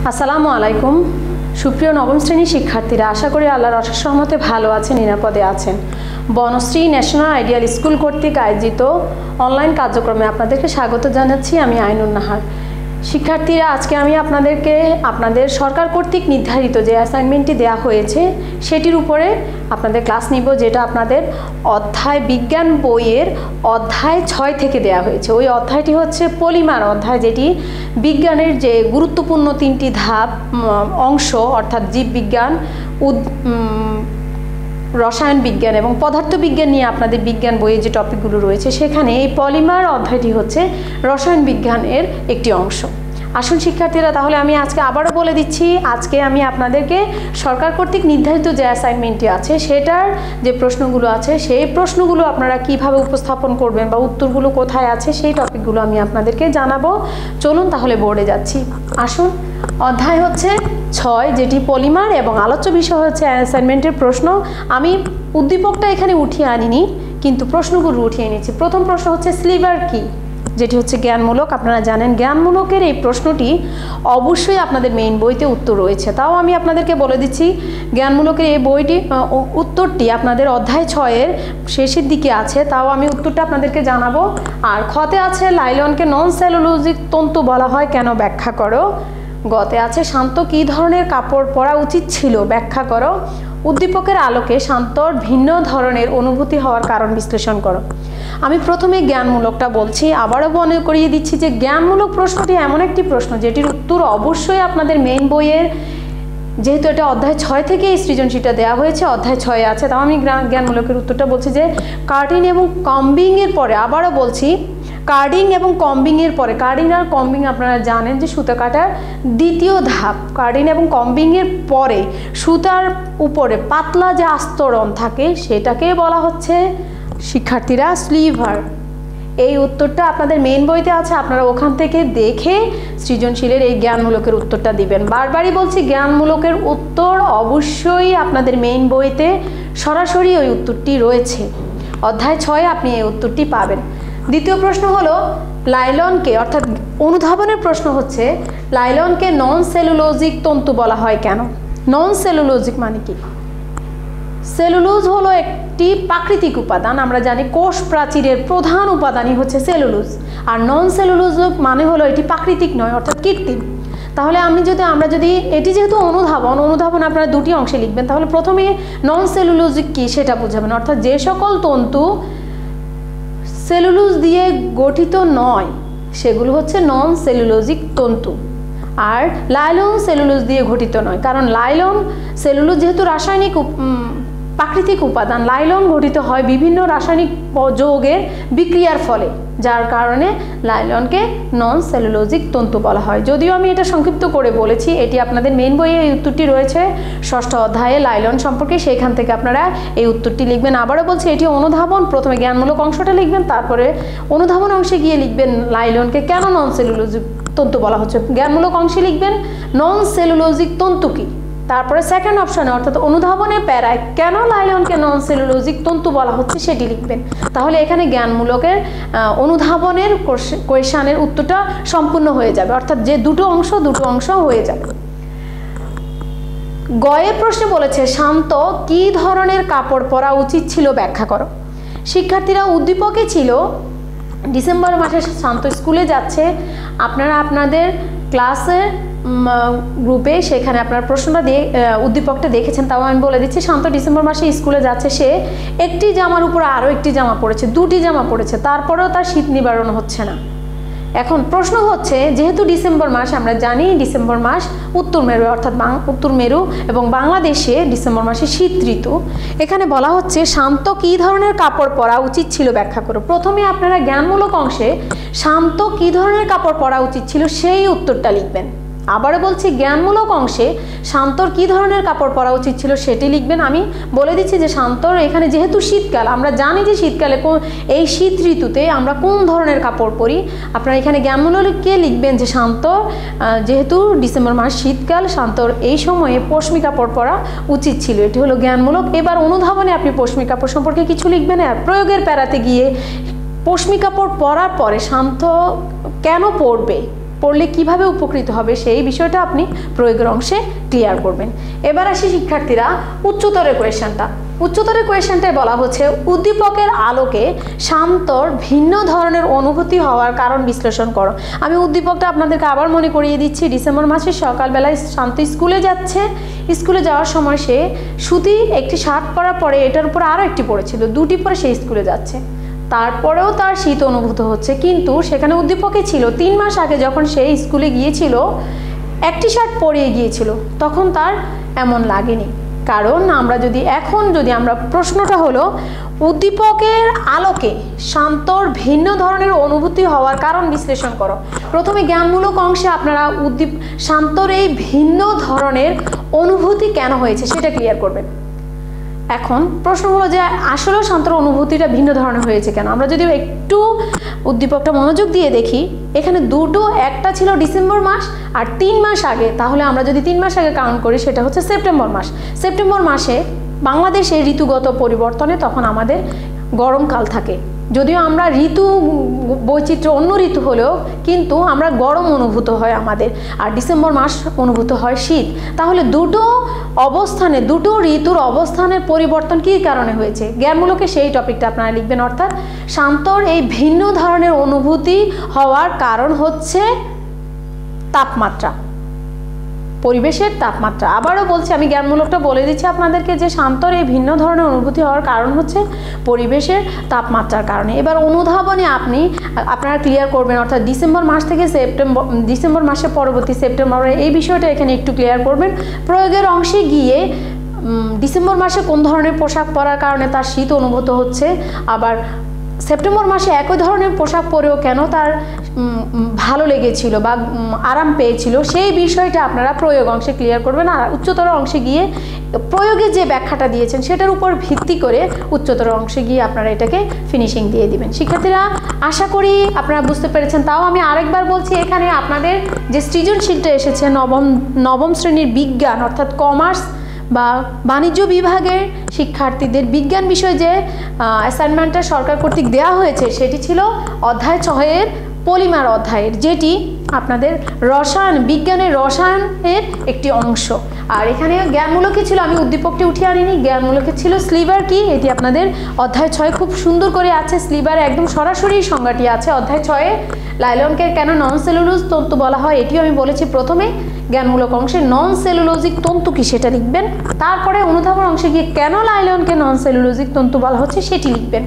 আসসালামু আলাইকুম সুপ্রিয় নবম শ্রেণীর শিক্ষার্থীরা, আশা করি আল্লাহর অশেষ রহমতে ভালো আছেন, নিরাপদে আছেন। বনশ্রী ন্যাশনাল আইডিয়াল স্কুল কর্তৃক আয়োজিত অনলাইন কার্যক্রমে আপনাদেরকে স্বাগত জানাচ্ছি। আমি আইনুন নাহার। শিক্ষার্থীরা, আজকে আমি আপনাদেরকে আপনাদের সরকার কর্তৃক নির্ধারিত যে অ্যাসাইনমেন্টটি দেওয়া হয়েছে সেটির উপরে আপনাদের ক্লাস নিব, যেটা আপনাদের অধ্যায় বিজ্ঞান বইয়ের অধ্যায় 6 থেকে দেওয়া হয়েছে। ওই অধ্যায়টি হচ্ছে পলিমার অধ্যায়, যেটি বিজ্ঞানের যে গুরুত্বপূর্ণ 3টি ধাপ অংশ অর্থাৎ জীববিজ্ঞান, রসায়ন বিজ্ঞান এবং পদার্থ বিজ্ঞান নিয়ে আপনাদের বিজ্ঞান বইয়ে যে টপিকগুলো রয়েছে, সেখানে এই পলিমার অধ্যায়টি হচ্ছে রসায়ন বিজ্ঞানের একটি অংশ। আসুন শিক্ষার্থীরা, তাহলে আমি আজকে আবারও বলে দিচ্ছি, আজকে আমি আপনাদেরকে সরকার কর্তৃক নির্ধারিত যে অ্যাসাইনমেন্টটি আছে সেটার যে প্রশ্নগুলো আছে সেই প্রশ্নগুলো আপনারা কিভাবে উপস্থাপন করবেন বা উত্তরগুলো কোথায় আছে সেই টপিকগুলো আমি আপনাদেরকে জানাবো। চলুন তাহলে বোর্ডে যাচ্ছি। আসুন, অধ্যায় হচ্ছে 6, যেটি পলিমার এবং আলোচ্য বিষয় হচ্ছে অ্যাসাইনমেন্টের প্রশ্ন। আমি উদ্দীপকটা এখানে উঠিয়ে আনিনি, কিন্তু প্রশ্নগুলো উঠিয়ে এনেছি। প্রথম প্রশ্ন হচ্ছে স্লিভার কি, যেটি হচ্ছে জ্ঞানমূলক। আপনারা জানেন জ্ঞানমূলকের এই প্রশ্নটি অবশ্যই আপনাদের মেইন বইতে উত্তর রয়েছে। তাও আমি আপনাদেরকে বলে দিচ্ছি, জ্ঞানমূলকের এই বইটি উত্তরটি আপনাদের অধ্যায় 6-এর শেষের দিকে আছে। তাও আমি উত্তরটা আপনাদেরকে জানাবো। আর খতে আছে লাইলনকে নন সেলুলোজিক তন্তু বলা হয়, কেন ব্যাখ্যা করো। গতে আছে শান্ত কী ধরনের কাপড় পরা উচিত ছিল, ব্যাখ্যা করো। উদ্দীপকের আলোকে শান্তর ভিন্ন ধরনের অনুভূতি হওয়ার কারণ বিশ্লেষণ করো। আমি প্রথমে জ্ঞানমূলকটা বলছি, আবারও মনে করিয়ে দিচ্ছি যে জ্ঞানমূলক প্রশ্নটি এমন একটি প্রশ্ন যেটির উত্তর অবশ্যই আপনাদের মেইন বইয়ের, যেহেতু এটা অধ্যায় 6 থেকে এই সৃজনশীলটা দেওয়া হয়েছে, অধ্যায় 6-এ আছে। তাও আমি জ্ঞানমূলকের উত্তরটা বলছি যে কার্ডিং এবং কম্বিংয়ের পরে, আবারও বলছি, কার্ডিং এবং কম্বিংয়ের পরে, কার্ডিং আর কম্বিং আপনারা জানেন যে সুতা কাটার দ্বিতীয় ধাপ। কার্ডিং এবং কম্বিংয়ের পরে সুতার উপরে পাতলা যে আস্তরণ থাকে সেটাকে বলা হচ্ছে শিক্ষার্থীরা স্লিভার। এই উত্তরটা আপনাদের মেইন বইতে আছে, আপনারা ওখান থেকে দেখে সৃজনশীলের এই জ্ঞানমূলকের উত্তরটা দিবেন। বারবারই বলছি, জ্ঞানমূলকের উত্তর অবশ্যই আপনাদের মেইন বইতে সরাসরি ওই উত্তরটি রয়েছে। অধ্যায় 6-এ আপনি এই উত্তরটি পাবেন। দ্বিতীয় প্রশ্ন হলো লাইলনকে, অর্থাৎ অনুধাবনের প্রশ্ন হচ্ছে লাইলনকে নন সেলুলোজিক তন্তু বলা হয় কেন। নন সেলুলোজিক মানে কি? সেলুলোজ হলো একটি প্রাকৃতিক উপাদান। আমরা জানি কোষ প্রাচীরের প্রধান উপাদানই হচ্ছে সেলুলোজ। আর নন সেলুলোজিক মানে হলো এটি প্রাকৃতিক নয়, অর্থাৎ কৃত্রিম। তাহলে আমরা যদি এটি যেহেতু অনুধাবন আপনারা দুটি অংশে লিখবেন, তাহলে প্রথমে নন সেলুলোজিক কি সেটা বুঝাবেন, অর্থাৎ যে সকল তন্তু সেলুলোজ দিয়ে গঠিত নয় সেগুলো হচ্ছে নন সেলুলোজিক তন্তু। আর লাইলন সেলুলোজ দিয়ে গঠিত নয়, কারণ লাইলন সেলুলোজ যেহেতু রাসায়নিক প্রাকৃতিক উপাদান, লাইলন গঠিত হয় বিভিন্ন রাসায়নিক যৌগের বিক্রিয়ার ফলে, যার কারণে লাইলনকে নন সেলুলোজিক তন্তু বলা হয়। যদিও আমি এটা সংক্ষিপ্ত করে বলেছি, এটি আপনাদের মেইন বইয়ে এই উত্তরটি রয়েছে 6ষ্ঠ অধ্যায়ে লাইলন সম্পর্কে, সেইখান থেকে আপনারা এই উত্তরটি লিখবেন। আবারও বলছি, এটি অনুধাবন, প্রথমে জ্ঞানমূলক অংশটা লিখবেন, তারপরে অনুধাবন অংশে গিয়ে লিখবেন লাইলনকে কেন নন সেলুলোজিক তন্তু বলা হচ্ছে। জ্ঞানমূলক অংশে লিখবেন নন সেলুলোজিক তন্তু কি, তারপরে সেকেন্ড অপশনে অর্থাৎ অনুধাবনের প্যারায় কেন লাইলনকে নন সেলুলোজিক তন্তু বলা হচ্ছে সেটি লিখবেন। তাহলে এখানে জ্ঞানমূলকের অনুধাবনের কোয়েশ্চনের উত্তরটা সম্পূর্ণ হয়ে যাবে, অর্থাৎ যে দুটো অংশ হয়ে যাবে। গয়ের প্রশ্নে বলেছে শান্ত কি ধরনের কাপড় পরা উচিত ছিল, ব্যাখ্যা করো। শিক্ষার্থীরা, উদ্দীপকে ছিল ডিসেম্বর মাসে শান্ত স্কুলে যাচ্ছে। আপনারা আপনাদের ক্লাসের গ্রুপে সেখানে আপনার প্রশ্নটা দিয়ে উদ্দীপকটা দেখেছেন। তাও আমি বলে দিচ্ছি, শান্ত ডিসেম্বর মাসে স্কুলে যাচ্ছে। সে একটি জামার উপর আরও একটি জামা পরেছে, দুটি জামা পরেছে, তারপরেও তার শীত নিবারণ হচ্ছে না। এখন প্রশ্ন হচ্ছে, যেহেতু ডিসেম্বর মাস, আমরা জানি ডিসেম্বর মাস উত্তর মেরু, অর্থাৎ উত্তর মেরু এবং বাংলাদেশে ডিসেম্বর মাসে শীত ঋতু। এখানে বলা হচ্ছে শান্ত কী ধরনের কাপড় পরা উচিত ছিল, ব্যাখ্যা করো। প্রথমে আপনারা জ্ঞানমূলক অংশে শান্ত কী ধরনের কাপড় পরা উচিত ছিল সেই উত্তরটা লিখবেন। আবারও বলছি, জ্ঞানমূলক অংশে শান্তর কী ধরনের কাপড় পরা উচিত ছিল সেটি লিখবেন। আমি বলে দিচ্ছি যে শান্তর এখানে যেহেতু শীতকাল, আমরা জানি যে শীতকালে এই শীত ঋতুতে আমরা কোন ধরনের কাপড় পরি। আপনারা এখানে জ্ঞানমূলককে লিখবেন যে শান্ত যেহেতু ডিসেম্বর মাস শীতকাল, শান্তর এই সময়ে পশমি কাপড় পরা উচিত ছিল। এটি হলো জ্ঞানমূলক। এবার অনুধাবনে আপনি পশমি কাপড় সম্পর্কে কিছু লিখবেন। আর প্রয়োগের প্যারাতে গিয়ে পশমি কাপড় পরার পরে শান্ত কেন পরবে পড়লে কিভাবে উপকৃত হবে সেই বিষয়টা আপনি প্রয়োগের অংশে ক্লিয়ার করবেন। এবার আসি শিক্ষার্থীরা উচ্চতরের কোয়েশ্চেনটা। উচ্চতরের কোয়েশ্চেনটায় বলা হচ্ছে উদ্দীপকের আলোকে শান্তর ভিন্ন ধরনের অনুভূতি হওয়ার কারণ বিশ্লেষণ করো। আমি উদ্দীপকটা আপনাদেরকে আবার মনে করিয়ে দিচ্ছি। ডিসেম্বর মাসে সকালবেলায় শান্ত স্কুলে যাচ্ছে, স্কুলে যাওয়ার সময় সে সুতি একটি শার্ট পরার পরে এটার উপর আরও একটি পরেছিল, দুটি পরে সে স্কুলে যাচ্ছে, তারপরেও তার শীত অনুভূত হচ্ছে, কিন্তু সেখানে উদ্দীপকে ছিল 3 মাস আগে যখন সে স্কুলে গিয়েছিল একটি শার্ট পরিয়ে গিয়েছিল, তখন তার এমন লাগেনি। কারণ আমরা যদি আমরা প্রশ্নটা হলো উদ্দীপকের আলোকে শান্তর ভিন্ন ধরনের অনুভূতি হওয়ার কারণ বিশ্লেষণ করো। প্রথমে জ্ঞানমূলক অংশে আপনারা শান্তর এই ভিন্ন ধরনের অনুভূতি কেন হয়েছে সেটা ক্লিয়ার করবেন। এখন প্রশ্ন হলো যে আসলেও শান্তর অনুভূতিটা ভিন্ন ধরনের হয়েছে কেন। আমরা যদি একটু উদ্দীপকটা মনোযোগ দিয়ে দেখি, এখানে দুটো, একটা ছিল ডিসেম্বর মাস আর 3 মাস আগে, তাহলে আমরা যদি 3 মাস আগে কাউন্ট করি সেটা হচ্ছে সেপ্টেম্বর মাস। সেপ্টেম্বর মাসে বাংলাদেশে ঋতুগত পরিবর্তনে তখন আমাদের গরমকাল থাকে, যদিও আমরা ঋতু বৈচিত্র্য অন্য ঋতু হলেও কিন্তু আমরা গরম অনুভূত হয় আমাদের, আর ডিসেম্বর মাস অনুভূত হয় শীত। তাহলে দুটো ঋতুর অবস্থানের পরিবর্তন কী কারণে হয়েছে, জ্ঞানমূলকে সেই টপিকটা আপনারা লিখবেন। অর্থাৎ শান্তর এই ভিন্ন ধরনের অনুভূতি হওয়ার কারণ হচ্ছে তাপমাত্রা, পরিবেশের তাপমাত্রা। আবারও বলছি, আমি জ্ঞানমূলকটা বলে দিচ্ছি আপনাদেরকে যে শান্তর এই ভিন্ন ধরনের অনুভূতি হওয়ার কারণ হচ্ছে পরিবেশের তাপমাত্রার কারণে। এবার অনুধাবনে আপনারা ক্লিয়ার করবেন, অর্থাৎ ডিসেম্বর মাস থেকে ডিসেম্বর মাসের পরবর্তী সেপ্টেম্বরে এই বিষয়টা এখানে একটু ক্লিয়ার করবেন। প্রয়োগের অংশে গিয়ে ডিসেম্বর মাসে কোন ধরনের পোশাক পরার কারণে তার শীত অনুভূত হচ্ছে, আবার সেপ্টেম্বর মাসে একই ধরনের পোশাক পরেও কেন তার ভালো লেগেছিল বা আরাম পেয়েছিল, সেই বিষয়টা আপনারা প্রয়োগ অংশে ক্লিয়ার করবেন। আর উচ্চতর অংশে গিয়ে প্রয়োগে যে ব্যাখ্যাটা দিয়েছেন সেটার উপর ভিত্তি করে উচ্চতর অংশে গিয়ে আপনারা এটাকে ফিনিশিং দিয়ে দিবেন। শিক্ষার্থীরা আশা করি আপনারা বুঝতে পেরেছেন। তাও আমি আরেকবার বলছি, এখানে আপনাদের যে সৃজনশীলটা এসেছে নবম শ্রেণীর বিজ্ঞান অর্থাৎ কমার্স বা বাণিজ্য বিভাগের শিক্ষার্থীদের বিজ্ঞান বিষয়ে যে অ্যাসাইনমেন্টটা সরকার কর্তৃক দেওয়া হয়েছে সেটি ছিল অধ্যায় 6-এর পলিমার অধ্যায়ের, যেটি আপনাদের বিজ্ঞানের রসায়নের একটি অংশ। আর এখানে জ্ঞানমূলকই ছিল, আমি উদ্দীপকটি উঠিয়ে আনিনি, জ্ঞানমূলকে ছিল স্লিভার কি, এটি আপনাদের অধ্যায় 6 খুব সুন্দর করে আছে। স্লিভারে একদম সরাসরি সংজ্ঞাটি আছে অধ্যায় 6-এ। লাইলনকে কেন নন সেলুলোজ তন্তু বলা হয় এটিও আমি বলেছি প্রথমে। জ্ঞানমূলক অংশে নন সেলুলোজিক তন্তু কি সেটা লিখবেন, তারপরে অনুধাবন অংশে গিয়ে কেন লাইলনকে নন সেলুলোজিক তন্তু বলা হচ্ছে সেটি লিখবেন।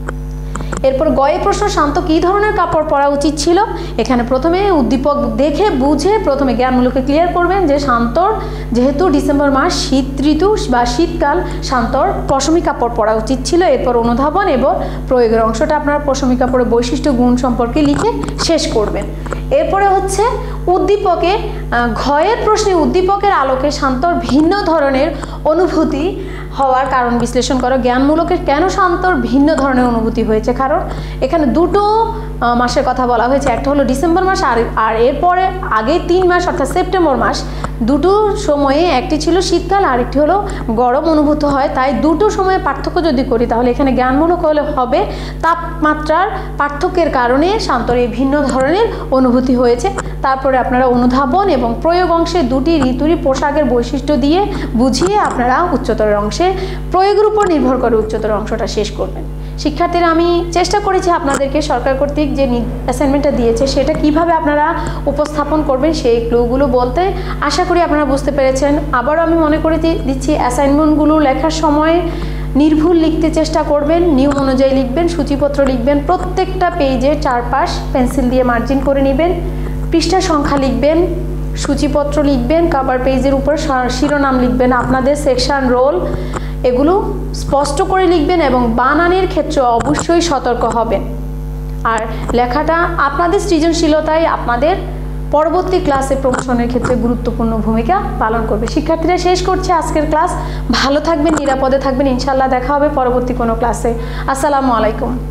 এরপর গয়ে প্রশ্ন, শান্ত কী ধরনের কাপড় পরা উচিত ছিল। এখানে প্রথমে উদ্দীপক দেখে বুঝে প্রথমে জ্ঞানমূলকে ক্লিয়ার করবেন যে শান্তর যেহেতু ডিসেম্বর মাস শীত ঋতু বা শীতকাল, শান্তর পশমি কাপড় পরা উচিত ছিল। এরপর অনুধাবন এবং প্রয়োগের অংশটা আপনারা পশমি কাপড়ের বৈশিষ্ট্য গুণ সম্পর্কে লিখে শেষ করবেন। এরপরে হচ্ছে উদ্দীপকে ঘয়ের প্রশ্নে উদ্দীপকের আলোকে শান্তর ভিন্ন ধরনের অনুভূতি হওয়ার কারণ বিশ্লেষণ করো। জ্ঞানমূলকের কেন শান্তর ভিন্ন ধরনের অনুভূতি হয়েছে, কারণ এখানে দুটো মাসের কথা বলা হয়েছে, একটা হলো ডিসেম্বর মাস আর এরপরে আগে 3 মাস অর্থাৎ সেপ্টেম্বর মাস। দুটো সময়ে একটি ছিল শীতকাল আর একটি হলো গরম অনুভূত হয়, তাই দুটো সময়ে পার্থক্য যদি করি তাহলে এখানে জ্ঞানমূলক হলে হবে তাপমাত্রার পার্থক্যের কারণে শান্তর এই ভিন্ন ধরনের অনুভূতি হয়েছে। তারপরে আপনারা অনুধাবন এবং প্রয়োগ অংশে দুটি ঋতুরই পোশাকের বৈশিষ্ট্য দিয়ে বুঝিয়ে আপনারা উচ্চতর অংশে প্রয়োগের উপর নির্ভর করে উচ্চতর অংশটা শেষ করবেন। শিক্ষার্থীরা আমি চেষ্টা করেছি আপনাদেরকে সরকার কর্তৃক যে অ্যাসাইনমেন্টটা দিয়েছে সেটা কিভাবে আপনারা উপস্থাপন করবেন সেই ক্লুগুলো বলতে। আশা করি আপনারা বুঝতে পেরেছেন। আবারও আমি মনে করে দিচ্ছি, অ্যাসাইনমেন্টগুলো লেখার সময় নির্ভুল লিখতে চেষ্টা করবেন, নিয়ম অনুযায়ী লিখবেন, সূচিপত্র লিখবেন, প্রত্যেকটা পেজে চারপাশ পেন্সিল দিয়ে মার্জিন করে নেবেন, পৃষ্ঠা সংখ্যা লিখবেন, সূচিপত্র লিখবেন, কভার পেজের উপর শিরোনাম লিখবেন, আপনাদের সেকশন রোল এগুলো স্পষ্ট করে লিখবেন এবং বানানের ক্ষেত্রে অবশ্যই সতর্ক হবেন। আর লেখাটা আপনাদের সৃজনশীলতায় আপনাদের পরবর্তী ক্লাসে প্রমোশনের ক্ষেত্রে গুরুত্বপূর্ণ ভূমিকা পালন করবে। শিক্ষার্থীরা শেষ করছে আজকের ক্লাস। ভালো থাকবেন, নিরাপদে থাকবেন। ইনশাআল্লাহ দেখা হবে পরবর্তী কোনো ক্লাসে। আসসালামু আলাইকুম।